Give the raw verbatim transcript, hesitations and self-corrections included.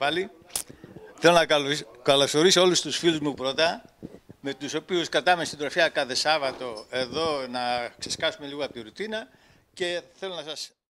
πάλι. Θέλω να καλωσορίσω όλους τους φίλους μου πρώτα, με τους οποίους κατάμε συντροφιά κάθε Σάββατο εδώ να ξεσκάσουμε λίγο από τη ρουτίνα και θέλω να σας